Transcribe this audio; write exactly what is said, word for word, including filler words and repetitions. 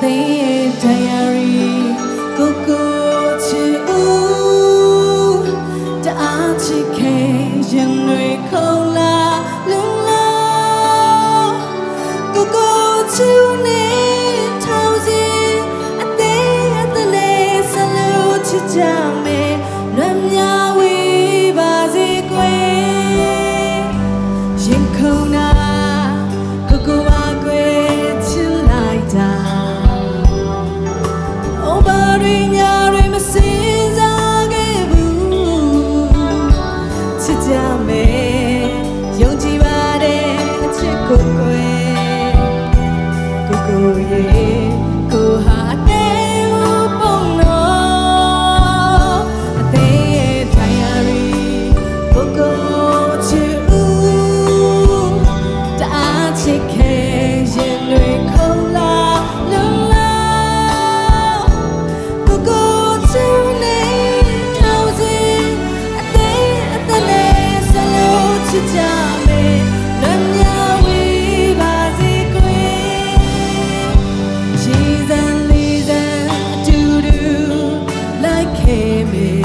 သေးdiary ကိုကိုချစ်ဦးတအားချစ်ခဲ့ရင်တွေခုံလာလုံလာကိုကိုချစ်ဦးနဲ့ထောင်စီအသေးအသေးလေးဆလို့ချစ်ကြမယ်လွမ်းမြောက်ဝေးပါစေကွယ်ရင်ခုံနာကိုကိုပါကွယ်ချစ်လိုက်တာကိုဟာတဲ့ပုံတော့အသေးရဲ့ diary ကိုကိုချစ်ဦးတအားချစ်ခဲ့ရင်တွေခုံလာလုံလာကိုကိုချစ်ဦးနဲ့ထောင်စီအသေးအသေးလေးဆလို့ချစ်ကြမယ်လွမ်းမြောက်ဝေးပါစေကွယ်Like me